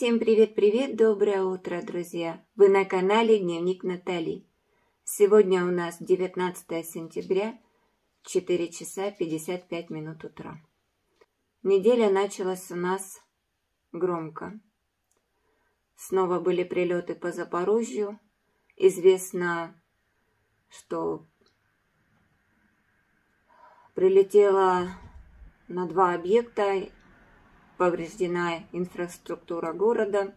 Всем привет-привет, доброе утро, друзья! Вы на канале Дневник Натали. Сегодня у нас 19 сентября, 4 часа 55 минут утра. Неделя началась у нас громко. Снова были прилеты по Запорожью. Известно, что прилетело на 2 объекта, повреждена инфраструктура города.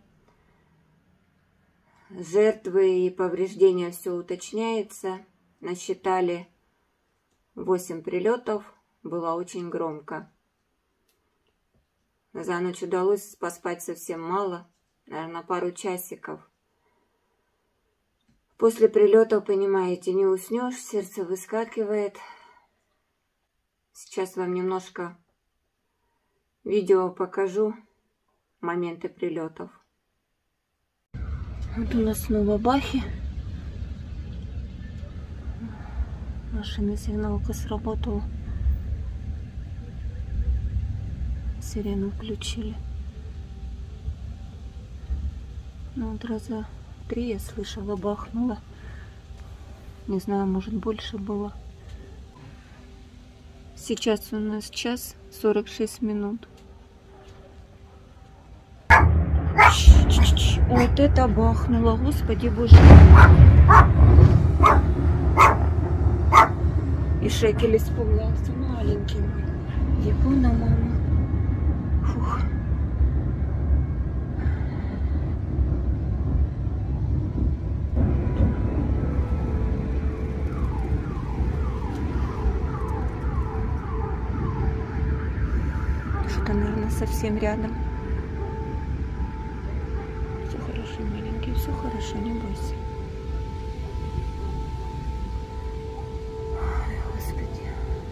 Жертвы и повреждения все уточняется. Насчитали 8 прилетов. Было очень громко. За ночь удалось поспать совсем мало. Наверное, пару часиков. После прилета, понимаете, не уснешь, сердце выскакивает. Сейчас вам немножко видео покажу моменты прилетов. Вот у нас снова бахи. Машина сигналка сработала. Сирену включили. Ну вот раза 3 я слышала, бахнула. Не знаю, может больше было. Сейчас у нас 1 час 46 минут. Вот это бахнуло, господи боже. И Шекель испугался, маленький мой. Япона мама. Фух. Что-то, наверное, совсем рядом. Все хорошо, маленький, все хорошо, не бойся. Ой, Господи.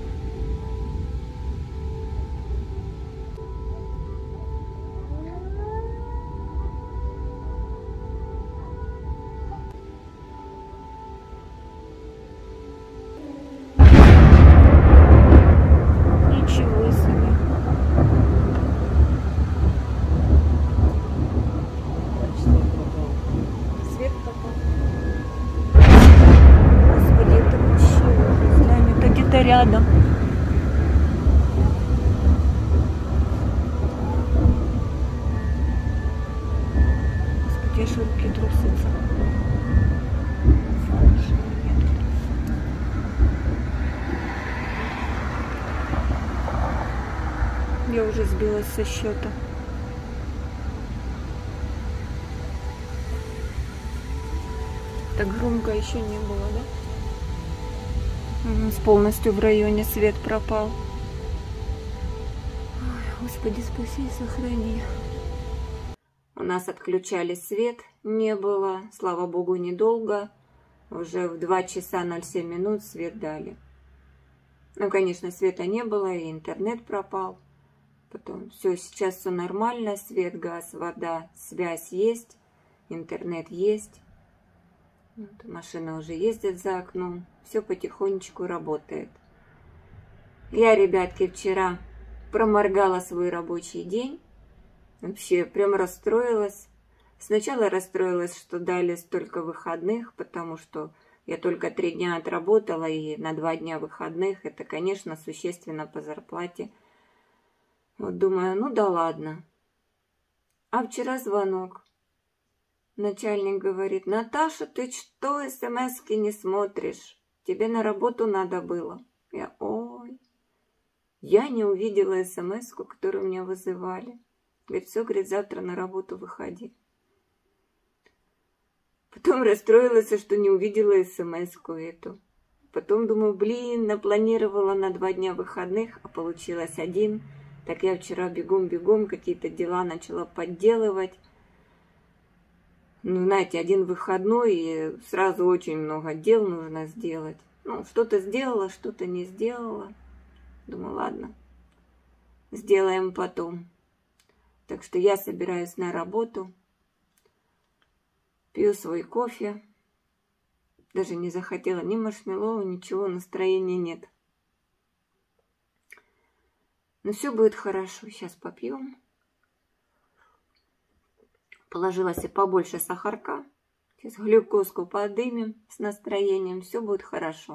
Ничего себе. Свет попал. Господи, это вообще, не знаю, это где-то рядом. Господи, аж руки трусятся. Я уже сбилась со счета. Так громко еще не было, да? У нас полностью в районе свет пропал. Ой, Господи, спаси и сохрани. У нас отключали свет, не было, слава богу, недолго. Уже в 2 часа 07 минут свет дали. Ну, конечно, света не было, и интернет пропал. Потом все, сейчас все нормально, свет, газ, вода, связь есть, интернет есть. Вот, машина уже ездит за окном, все потихонечку работает. Я, ребятки, вчера проморгала свой рабочий день. Вообще прям расстроилась. Сначала расстроилась, что дали столько выходных, потому что я только 3 дня отработала, и на 2 дня выходных это, конечно, существенно по зарплате. Вот думаю, ну да ладно. А вчера звонок. Начальник говорит: Наташа, ты что, смс-ки не смотришь? Тебе на работу надо было. Ой. Я не увидела смс-ку, которую меня вызывали. Говорит, все, говорит, завтра на работу выходи. Потом расстроилась, что не увидела смс-ку эту. Потом думаю, блин, напланировала на 2 дня выходных, а получилось 1. Так я вчера бегом-бегом какие-то дела начала подделывать. Ну, знаете, 1 выходной, и сразу очень много дел нужно сделать. Ну, что-то сделала, что-то не сделала. Думаю, ладно, сделаем потом. Так что я собираюсь на работу. Пью свой кофе. Даже не захотела ни маршмеллоу, ничего, настроения нет. Но все будет хорошо. Сейчас попьем. Положила себе побольше сахарка. Сейчас глюкозку подымем с настроением. Все будет хорошо.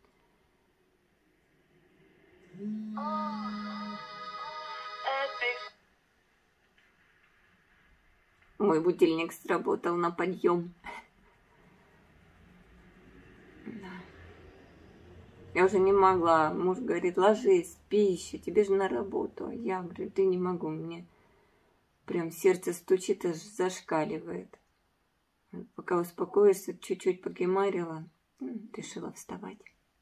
Мой будильник сработал на подъем. Да. Я уже не могла. Муж говорит, ложись, спи еще, тебе же на работу. Я говорю, ты не могу, мне прям сердце стучит, аж зашкаливает. Пока успокоишься, чуть-чуть погемарила, решила вставать.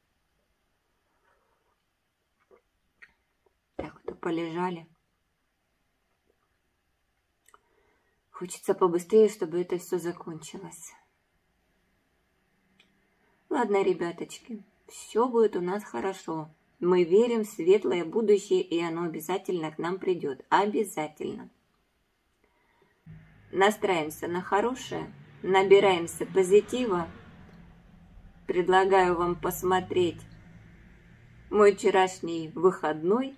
Так вот, полежали. Хочется побыстрее, чтобы это все закончилось. Ладно, ребяточки, все будет у нас хорошо. Мы верим в светлое будущее, и оно обязательно к нам придет. Обязательно. Настраиваемся на хорошее, набираемся позитива. Предлагаю вам посмотреть мой вчерашний выходной.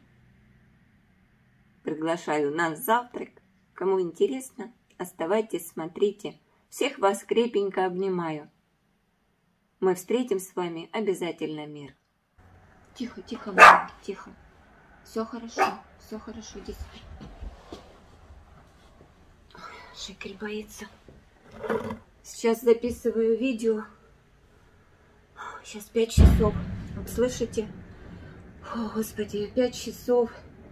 Приглашаю на завтрак. Кому интересно, оставайтесь, смотрите. Всех вас крепенько обнимаю. Мы встретим с вами обязательно мир. Тихо, тихо, маленький, тихо. Все хорошо, иди сюда. Шекель боится. Сейчас записываю видео. Сейчас 5 часов. Слышите? О, Господи, 5 часов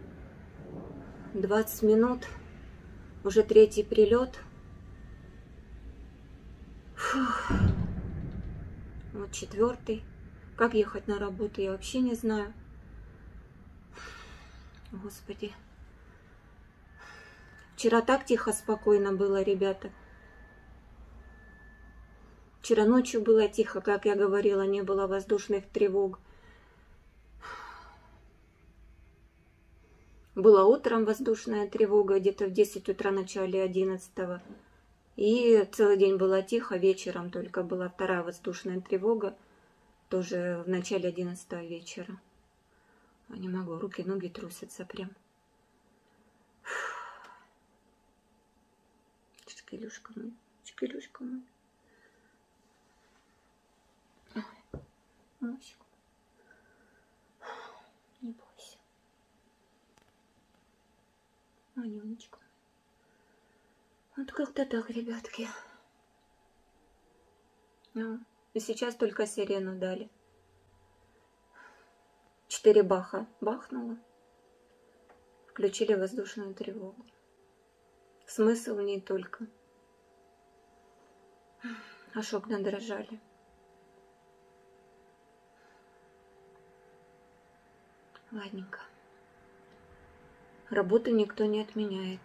20 минут. Уже 3-й прилет. Фух. Вот 4-й. Как ехать на работу, я вообще не знаю. Господи. Вчера так тихо, спокойно было, ребята. Вчера ночью было тихо, как я говорила, не было воздушных тревог. Была утром воздушная тревога, где-то в 10 утра, в начале 11-го. И целый день было тихо, вечером только была 2-я воздушная тревога, тоже в начале 11-го вечера. Не могу, руки, ноги трусятся прям. Шкелюшка мой, шкелюшка мой. Мусик. Не бойся. Манюнечка. Вот как-то так, ребятки. Ну, и сейчас только сирену дали. 4 баха бахнуло. Включили воздушную тревогу. Смысл в ней только. Аж окна дрожали. Ладненько. Работу никто не отменяет.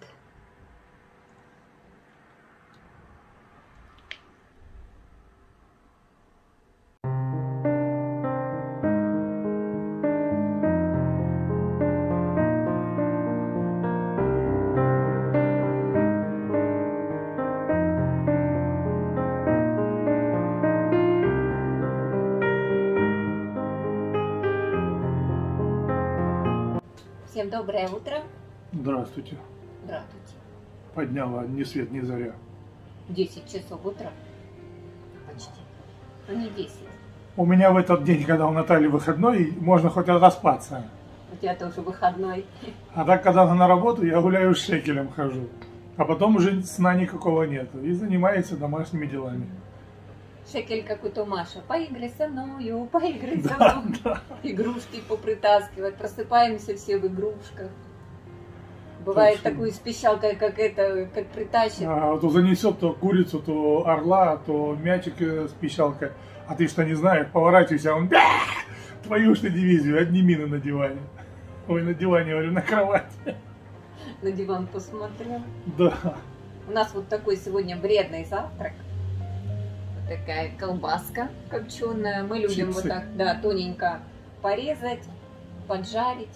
Всем доброе утро. Здравствуйте. Здравствуйте. Подняла ни свет, ни заря. 10 часов утра. Почти. Ну не 10. У меня в этот день, когда у Натальи выходной, можно хоть отоспаться. У тебя тоже выходной. А так, когда она на работу, я гуляю с Шекелем, хожу. А потом уже сна никакого нету. И занимается домашними делами. Шекель какой-то Маша. Поиграй со мною, поиграй со мной. Да. Игрушки попритаскивать. Просыпаемся все в игрушках. Бывает точно. Такую с пищалкой, как это, как притащит. То занесет то курицу, то орла, то мячик с пищалкой. А ты что не знаешь, поворачивайся, а он твою ж ты дивизию, одни мины на диване. Ой, на диване, говорю, на кровати. На диван посмотрел. Да. У нас вот такой сегодня вредный завтрак. Вот такая колбаска копченая. Мы любим вот так, да, тоненько порезать, поджарить.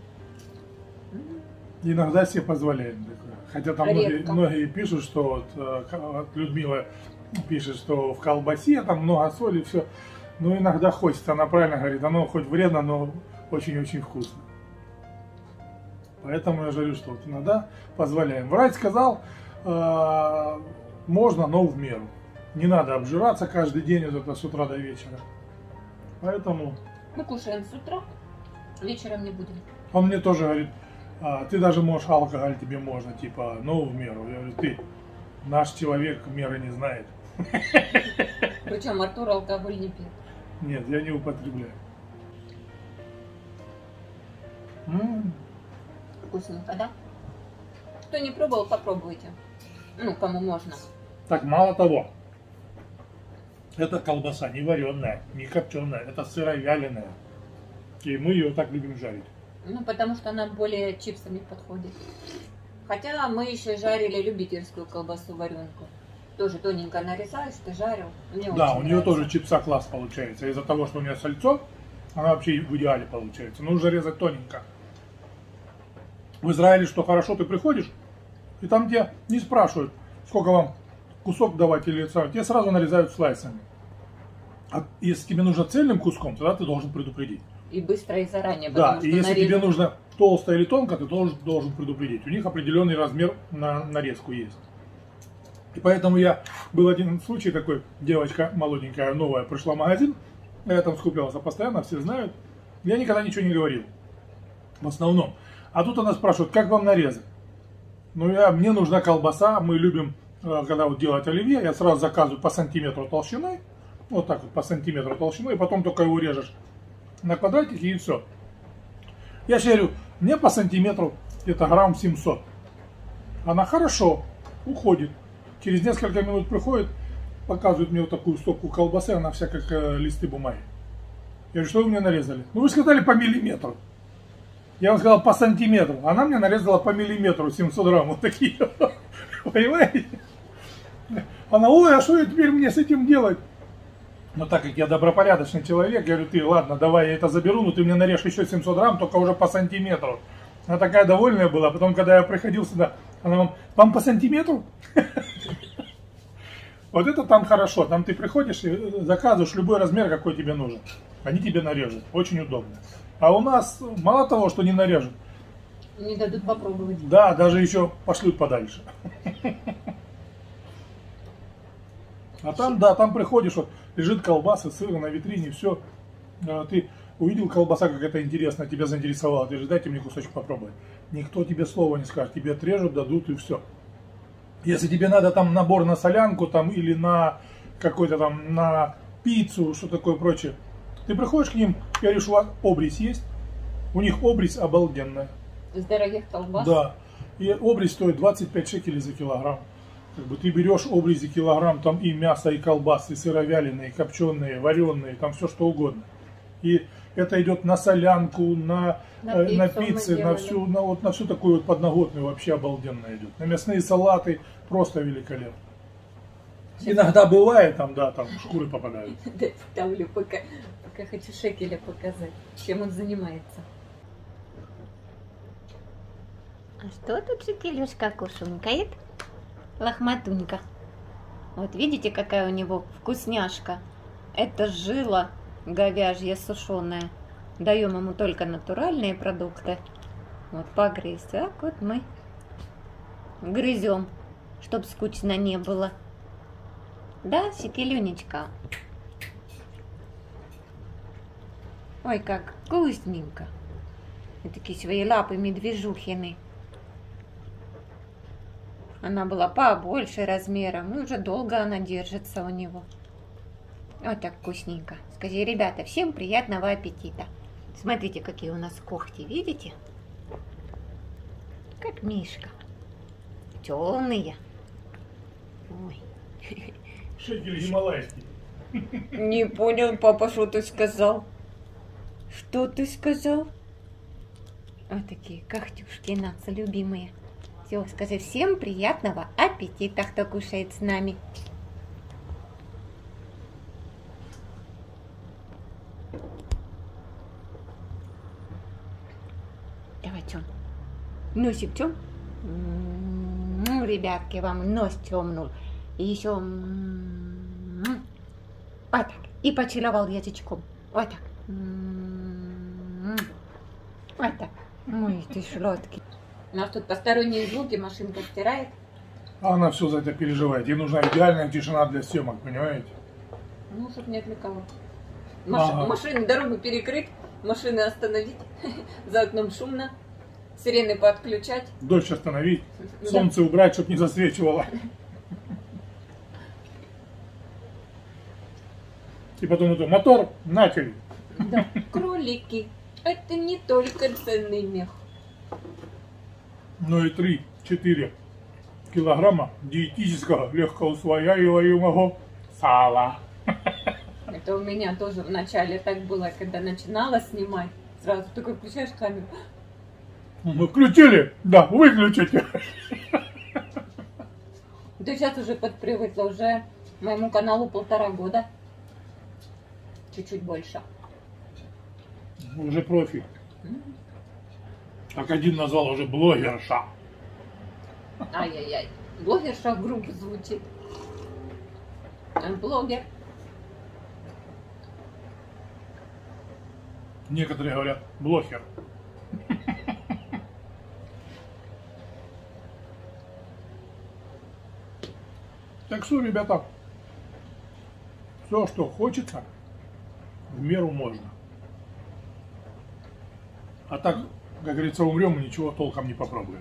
Иногда себе позволяем такое. Хотя там многие пишут, что вот Людмила пишет, что в колбасе там много соли, все. Но иногда хочется, она правильно говорит, оно хоть вредно, но очень-очень вкусно. Поэтому я говорю, что вот иногда позволяем. Врач сказал, можно, но в меру. Не надо обжираться каждый день вот это с утра до вечера. Поэтому... Мы кушаем с утра, вечером не будем. Он мне тоже говорит, ты даже можешь алкоголь, тебе можно, типа, ну в меру. Я говорю, ты, наш человек меры не знает. Причем Артур алкоголь не пьет. Нет, я не употребляю. Вкусненько, да? Кто не пробовал, попробуйте. Ну, кому можно. Так, мало того, это колбаса не вареная, не копченая, это сыровяленая. И мы ее так любим жарить. Ну, потому что она более чипсами подходит. Хотя мы еще жарили любительскую колбасу варенку. Тоже тоненько нарезаешь, ты жарил. Мне да, очень у нее нравится. тоже чипса класс получается. Из-за того, что у нее сальцо, она вообще в идеале получается. Нужно резать тоненько. В Израиле что хорошо, ты приходишь, и там тебе не спрашивают, сколько вам кусок давать или тебе сразу нарезают слайсами. А если тебе нужно цельным куском, тогда ты должен предупредить. И быстро, и заранее. Да, и если тебе нужно толсто или тонко, ты должен предупредить. У них определенный размер на нарезку есть. И поэтому был один случай такой, девочка молоденькая, новая, пришла в магазин, я там скупился постоянно, все знают. Я никогда ничего не говорил, в основном. А тут она спрашивает, как вам нарезать? Ну, мне нужна колбаса, мы любим, когда вот делать оливье, я сразу заказываю по сантиметру толщиной, вот так вот по сантиметру толщиной, и потом только его режешь на квадратики и все. Я сейчас говорю, мне по сантиметру это грамм 700. Она хорошо, уходит. Через несколько минут приходит, показывает мне вот такую стопку колбасы, она вся как листы бумаги. Я говорю, что вы мне нарезали? Ну вы сказали по миллиметру. Я вам сказал по сантиметру. Она мне нарезала по миллиметру 700 грамм. Вот такие. Понимаете? Она, ой, а что я теперь мне с этим делать? Но так как я добропорядочный человек, я говорю, ты, ладно, давай я это заберу, но ты мне нарежь еще 700 грамм, только уже по сантиметру. Она такая довольная была. Потом, когда я приходил сюда, она вам по сантиметру? Вот это там хорошо. Там ты приходишь и заказываешь любой размер, какой тебе нужен. Они тебе нарежут. Очень удобно. А у нас мало того, что не нарежут. Не дадут попробовать. Да, даже еще пошлют подальше. А там, да, там приходишь, вот лежит колбаса, сыр на витрине, все. Ты увидел колбаса, как это интересно, тебя заинтересовало. Ты же дайте мне кусочек попробовать. Никто тебе слова не скажет. Тебе отрежут, дадут и все. Если тебе надо там набор на солянку там, или на какой-то там на пиццу, что такое прочее, ты приходишь к ним, говоришь, у вас обрезь есть? У них обрезь обалденная. Из дорогих колбас? Да. И обрезь стоит 25 шекелей за килограмм. Как бы ты берешь обрези килограмм, там и мясо, и колбасы, и сыровяленые, и копченые, вареные, там все что угодно. И это идет на солянку, на пиццы, на всю такую вот подноготную вообще обалденно идет. На мясные салаты просто великолепно. Иногда бывает, там, да, там шкуры попадают. Да, ставлю, пока хочу Шекеля показать, чем он занимается. А что тут Шекелюшка кушунькает? Лохматунька. Вот видите, какая у него вкусняшка. Это жила говяжья сушеная. Даем ему только натуральные продукты. Вот погрызть. Так вот мы грызем, чтоб скучно не было. Да, Шекелюнечка? Ой, как вкусненько. И такие свои лапы медвежухины. Она была побольше размером, и уже долго она держится у него. Вот так вкусненько. Скажи, ребята, всем приятного аппетита. Смотрите, какие у нас когти, видите? Как мишка. Темные. Ой. Шекель гималайский. Не понял, папа, что ты сказал? Что ты сказал? Вот такие когтюшки наши любимые. Все, скажи, всем приятного аппетита, кто кушает с нами. Давай, чё? Носик чё? Ребятки, вам нос темнул. И еще вот так. И поцеловал язычком. Вот так. Вот так. Ой, ты сладкий. У нас тут посторонние звуки, машинка стирает. А она все за это переживает. Ей нужна идеальная тишина для съемок, понимаете? Ну, чтобы не отвлекало. Ага. Машины, дорогу перекрыть, машины остановить, за окном шумно, сирены подключать. Дождь остановить, солнце убрать, чтобы не засвечивало. И потом это мотор начали. Да. Кролики. Это не только ценный мех. Ну и 3-4 килограмма диетического легкоусвояемого сала. Это у меня тоже вначале так было, когда начинала снимать. Сразу такой включаешь камеру. Мы включили? Да, выключите. Да сейчас уже подпривыкла, уже моему каналу 1,5 года. Чуть-чуть больше. Уже профи. Как один назвал, уже блогерша. Ай-яй-яй. Блогерша грубо звучит. Блогер. Некоторые говорят блогер. Так что, ребята, все, что хочется, в меру можно. А так, как говорится, умрем и ничего толком не попробуем.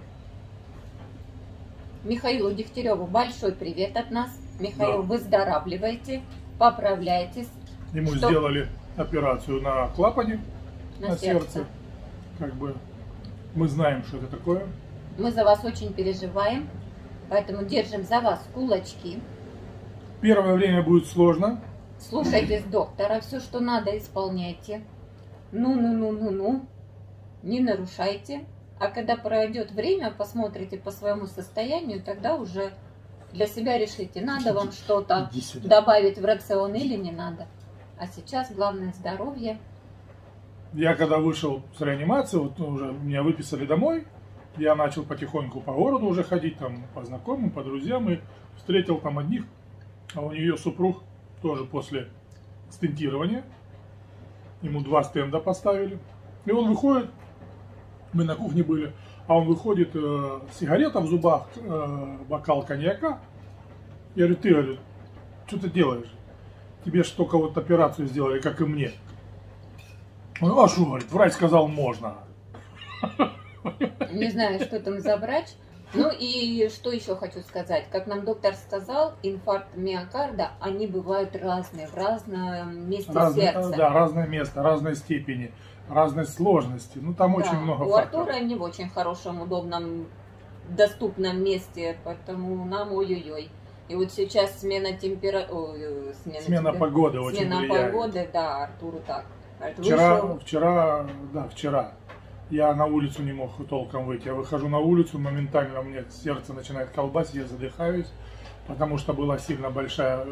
Михаилу Дегтяреву большой привет от нас. Михаил, Да. выздоравливайте, поправляйтесь. Ему Что? сделали операцию на клапане, на сердце. Как бы мы знаем, что это такое. Мы за вас очень переживаем, поэтому держим за вас кулачки. Первое время будет сложно. Слушайтесь доктора, все, что надо, исполняйте. Ну, не нарушайте. А когда пройдет время, посмотрите по своему состоянию, тогда уже для себя решите, надо вам что-то добавить в рацион или не надо. А сейчас главное здоровье. Я когда вышел с реанимации, вот уже меня выписали домой, я начал потихоньку по городу уже ходить, там по знакомым, по друзьям, и встретил там одних, а у нее супруг тоже после стентирования, ему 2 стенда поставили, и он выходит, мы на кухне были, а он выходит, сигарета в зубах, бокал коньяка. Я говорю, ты, говорю, что ты делаешь? Тебе же только вот операцию сделали, как и мне. Он говорит, а что, говорит, врач сказал, можно. Не знаю, что там за врач. Ну и что еще хочу сказать. Как нам доктор сказал, инфаркт миокарда, они бывают разные, в разном месте сердца. Да, разное место, разной степени, разной сложности. Ну там очень много у факторов. Артура не в очень хорошем, удобном, доступном месте, поэтому нам ой-ой-ой. И вот сейчас смена температуры, Смена погоды очень влияет. Смена погоды, да, Артуру так. Вчера я на улицу не мог толком выйти. Я выхожу на улицу, моментально у меня сердце начинает колбасить, я задыхаюсь, потому что была сильно большая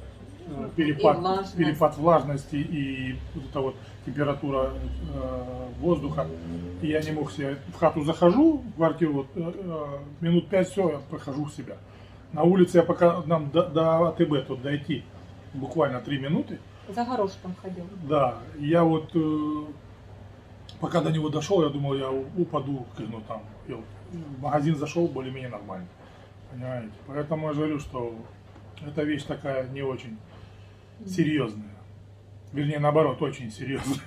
перепад влажности и вот эта вот температура воздуха. И я не мог себе... В хату захожу, в квартиру, вот, минут 5, все, я прохожу в себя. На улице я пока нам до АТБ тут дойти буквально 3 минуты. За горошком ходил. Да, я вот пока до него дошел, я думал, я упаду, ну там, я в магазин зашел, более-менее нормально, понимаете. Поэтому я говорю, что эта вещь такая не очень серьезная, вернее наоборот, очень серьезная.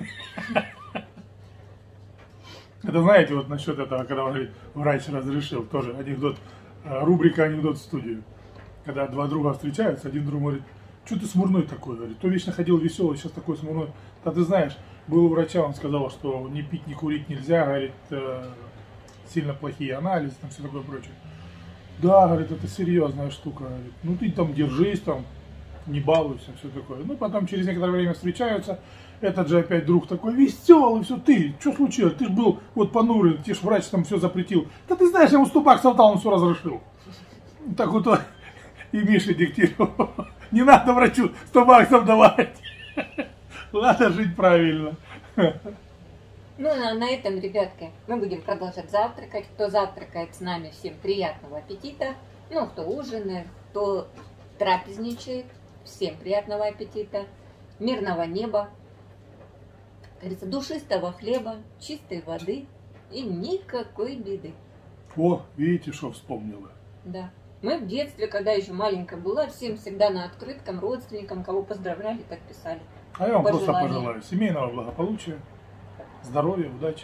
Это знаете, вот насчет этого, когда он говорит, врач разрешил, тоже анекдот, рубрика «Анекдот в студию». Когда 2 друга встречаются, один друг говорит, что ты смурной такой, говорит, то вечно ходил веселый, сейчас такой смурной. Да ты знаешь, был у врача, он сказал, что не пить, не курить нельзя, говорит, сильно плохие анализы, там все такое прочее. Да, говорит, это серьезная штука, говорит, ну ты там держись, там, не балуйся, все такое. Ну потом через некоторое время встречаются, этот же опять друг такой веселый, все, ты, что случилось, ты ж был вот понурый, тебе ж врач там все запретил. Да ты знаешь, я ему 100 баксов дал, он все разрешил. Так вот и Миша Дегтярев. Не надо врачу 100 баксов давать. Надо жить правильно. Ну, на этом, ребятки, мы будем продолжать завтракать. Кто завтракает с нами, всем приятного аппетита. Ну, кто ужинает, кто трапезничает, всем приятного аппетита. Мирного неба. Как говорится, душистого хлеба, чистой воды и никакой беды. О, видите, что вспомнила. Да. Мы в детстве, когда еще маленькая была, всем всегда на открыткам, родственникам, кого поздравляли, так писали. А я вам просто пожелаю семейного благополучия, здоровья, удачи.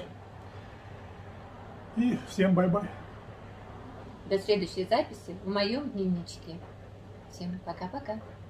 И всем бай-бай. До следующей записи в моем дневничке. Всем пока-пока.